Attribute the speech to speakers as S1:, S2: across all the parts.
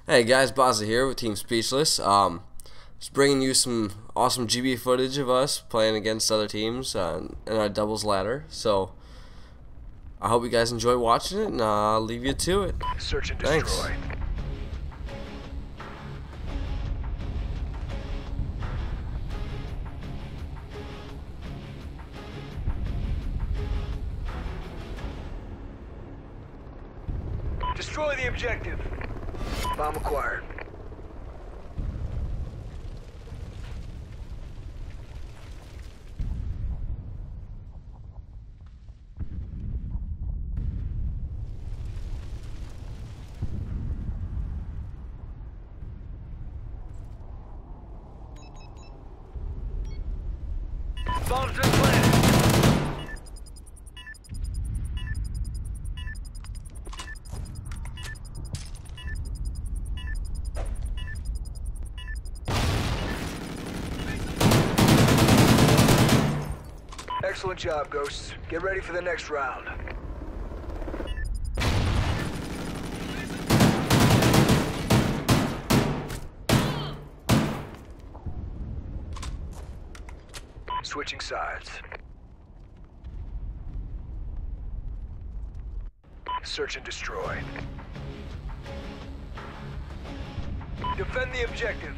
S1: Hey guys, Baza here with Team Speechless. Just bringing you some awesome GB footage of us playing against other teams in our doubles ladder. So I hope you guys enjoy watching it, and I'll leave you to it.
S2: Search and
S1: Thanks.
S2: destroy. Destroy the objective. Bomb acquired. Bombs been planted. Excellent job, Ghosts. Get ready for the next round. Switching sides. Search and destroy. Defend the objective.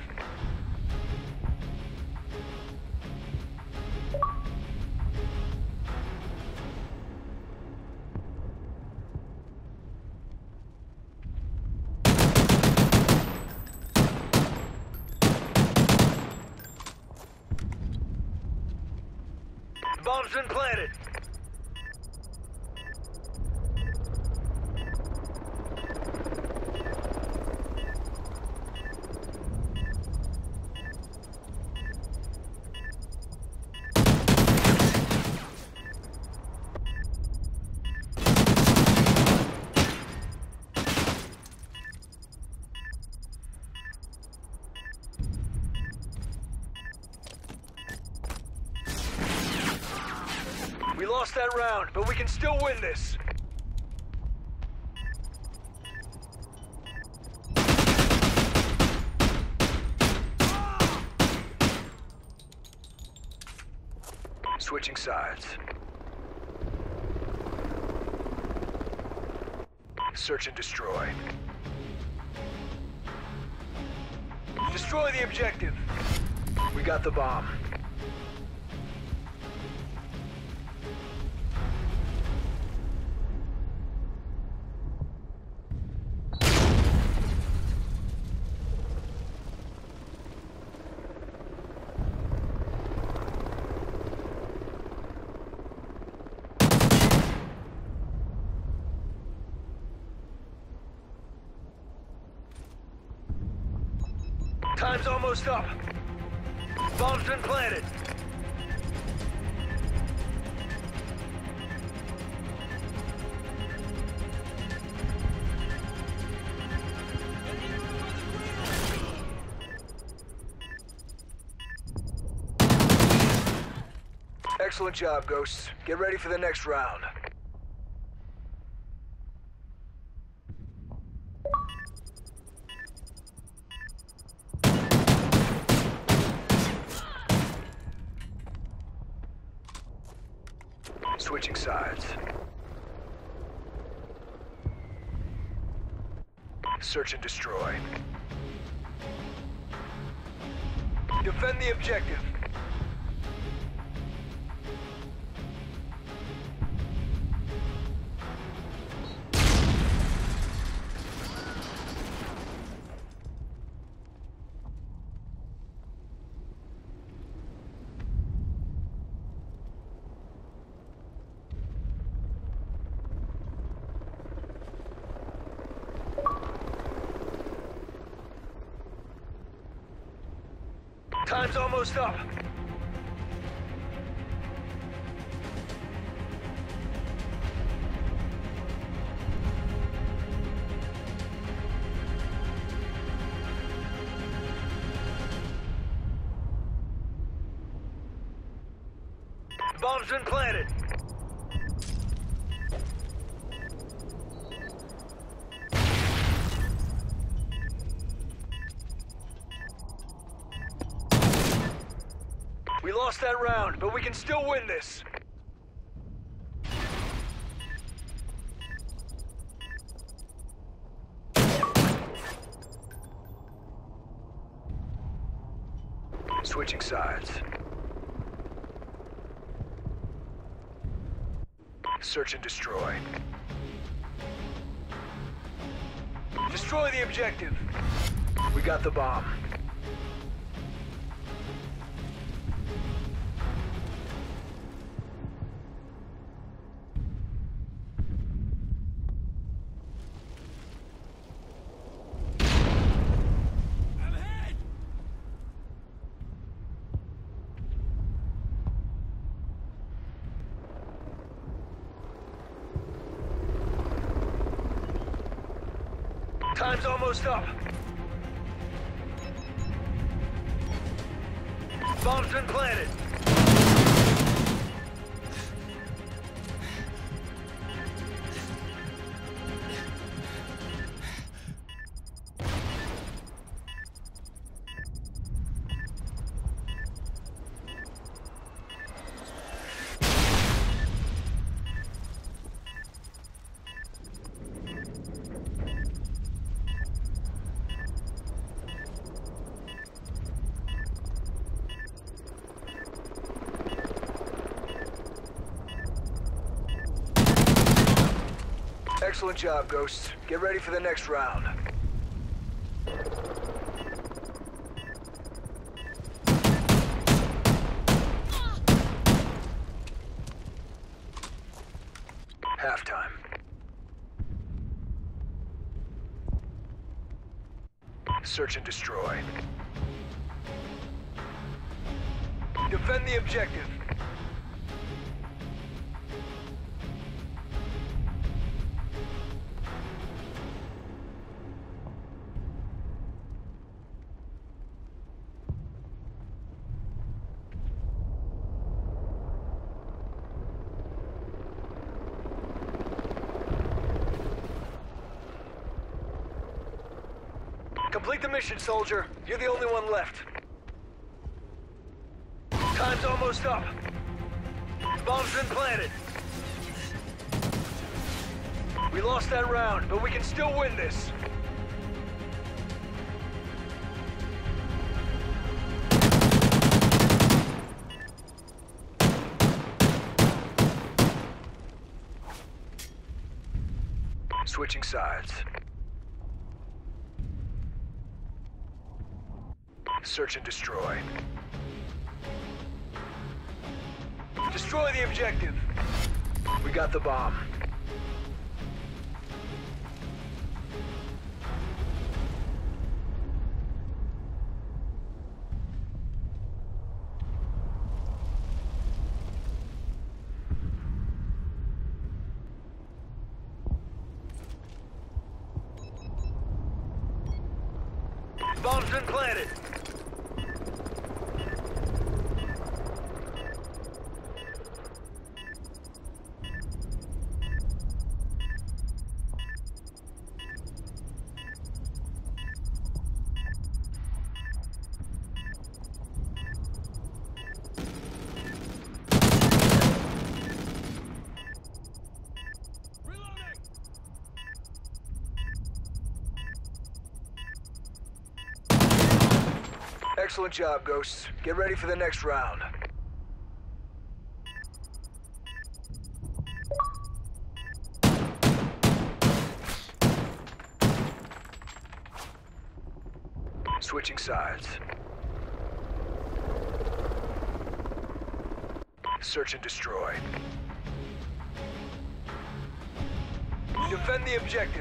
S2: Bomb's been planted. We lost that round, but we can still win this. Switching sides. Search and destroy. Destroy the objective. We got the bomb. Time's almost up. Bomb's been planted. Excellent job, Ghosts. Get ready for the next round. Switching sides. Search and destroy. Defend the objective. Time's almost up. Bomb's been planted. lost that round, but we can still win this. Switching sides. Search and destroy. Destroy the objective. We got the bomb. Time's almost up. Bomb's been planted. Excellent job, Ghosts. Get ready for the next round. Halftime. Search and destroy. Defend the objective. Complete the mission, soldier. You're the only one left. Time's almost up. Bomb's been planted. We lost that round, but we can still win this. Switching sides. Search and destroy. Destroy the objective. We got the bomb. Bomb's been planted. Excellent job, Ghosts. Get ready for the next round. Switching sides. Search and destroy. Defend the objective.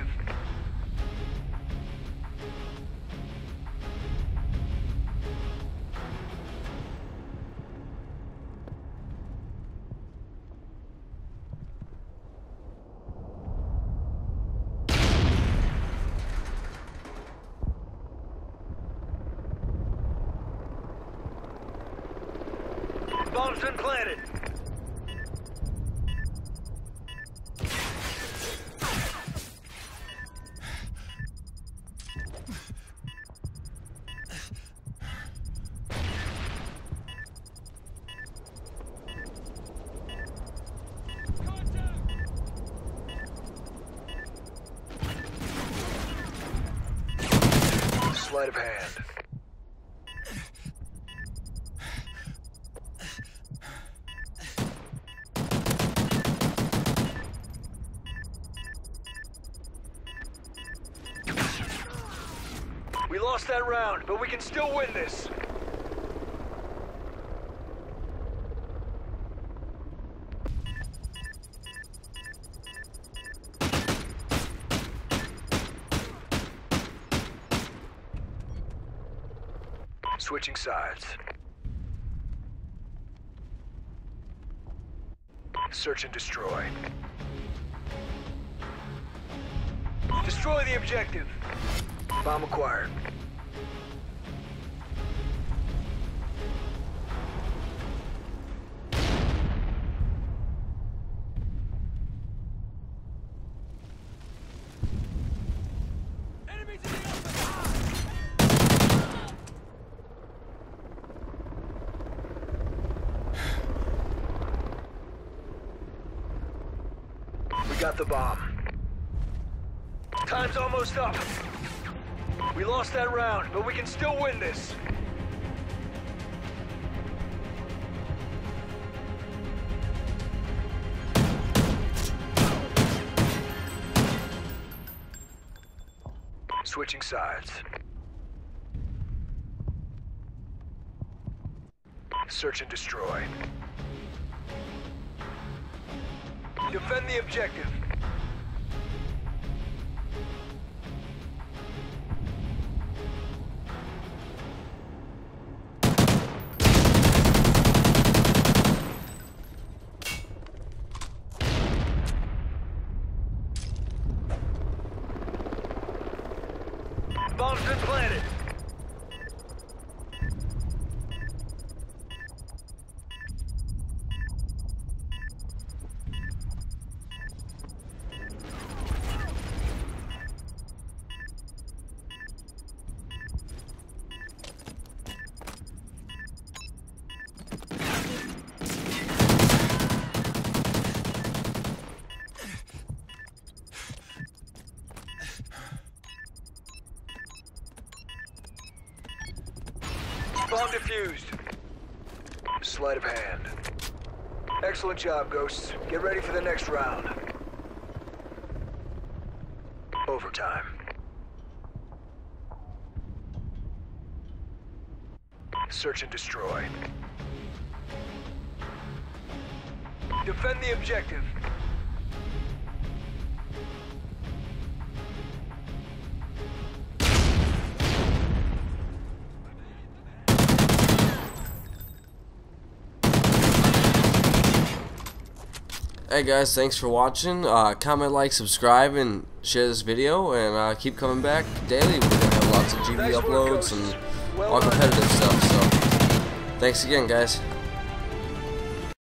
S2: Bomb's been planted. Sleight of hand. We lost that round, but we can still win this. Switching sides. Search and destroy. Destroy the objective. Bomb acquired. We got the bomb. Time's almost up. We lost that round, but we can still win this. Switching sides. Search and destroy. Defend the objective. Bomb's been planted. Bomb defused. Sleight of hand. Excellent job, Ghosts. Get ready for the next round. Overtime. Search and destroy. Defend the objective.
S1: Hey guys, thanks for watching. Comment, like, subscribe, and share this video, and keep coming back daily. We're gonna have lots of GB uploads and all competitive stuff. So, thanks again, guys.